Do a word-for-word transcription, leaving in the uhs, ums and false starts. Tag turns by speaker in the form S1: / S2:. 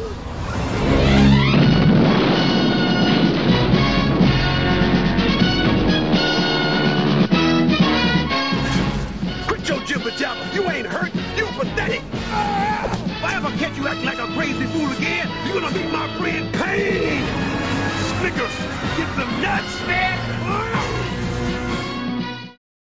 S1: Quit your jibber jabber. You ain't hurt. You pathetic. Ah! If I ever catch you acting like a crazy fool again, you're gonna be my friend Pain. Snickers, get some nuts, man.